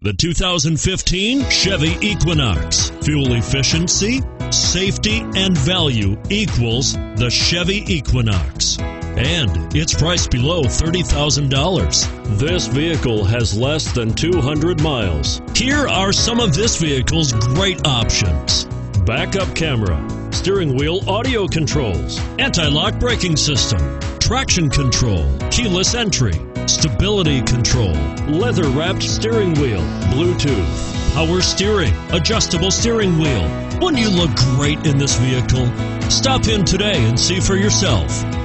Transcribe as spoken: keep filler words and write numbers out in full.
The two thousand fifteen Chevy Equinox. Fuel efficiency, safety, and value equals the Chevy Equinox. And it's priced below thirty thousand dollars. This vehicle has less than two hundred miles. Here are some of this vehicle's great options: backup camera, steering wheel audio controls, anti-lock braking system, traction control, keyless entry, stability control, leather-wrapped steering wheel, Bluetooth, power steering, adjustable steering wheel. Wouldn't you look great in this vehicle? Stop in today and see for yourself.